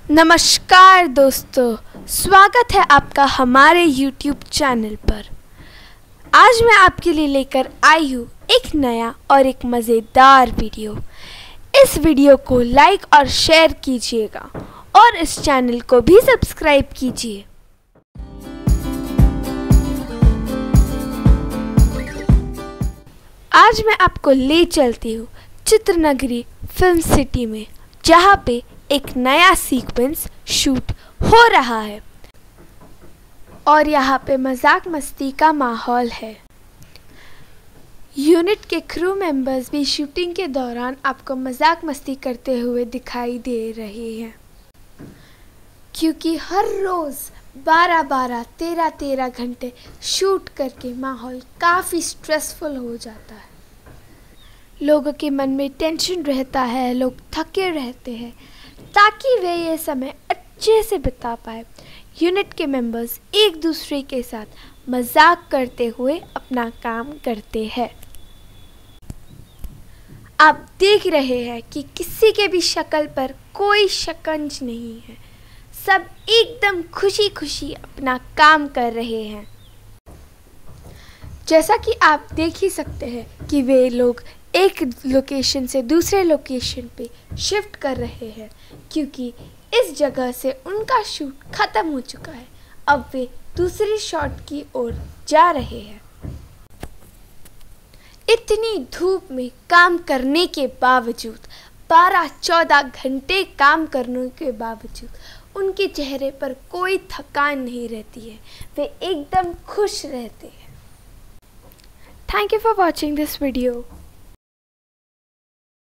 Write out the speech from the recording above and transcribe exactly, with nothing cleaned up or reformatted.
नमस्कार दोस्तों, स्वागत है आपका हमारे YouTube चैनल पर। आज मैं आपके लिए लेकर आई हूँ एक नया और एक मज़ेदार वीडियो। इस वीडियो को लाइक और शेयर कीजिएगा और इस चैनल को भी सब्सक्राइब कीजिए। आज मैं आपको ले चलती हूँ चित्रनगरी फिल्म सिटी में, जहाँ पे एक नया सीक्वेंस शूट हो रहा है और यहाँ पे मजाक मस्ती का माहौल है। यूनिट के क्रू मेंबर्स भी शूटिंग के दौरान आपको मजाक मस्ती करते हुए दिखाई दे रहे हैं, क्योंकि हर रोज़ बारह बारह तेरह तेरह घंटे शूट करके माहौल काफ़ी स्ट्रेसफुल हो जाता है। लोगों के मन में टेंशन रहता है, लोग थके रहते हैं। ताकि वे ये समय अच्छे से बिता पाए, यूनिट के मेंबर्स एक दूसरे के साथ मजाक करते हुए अपना काम करते हैं। आप देख रहे हैं कि किसी के भी शक्ल पर कोई शिकंज नहीं है, सब एकदम खुशी खुशी अपना काम कर रहे हैं। जैसा कि आप देख ही सकते हैं कि वे लोग एक लोकेशन से दूसरे लोकेशन पे शिफ्ट कर रहे हैं, क्योंकि इस जगह से उनका शूट ख़त्म हो चुका है। अब वे दूसरी शॉट की ओर जा रहे हैं। इतनी धूप में काम करने के बावजूद, बारह चौदह घंटे काम करने के बावजूद उनके चेहरे पर कोई थकान नहीं रहती है, वे एकदम खुश रहते हैं। Thank you for watching this video.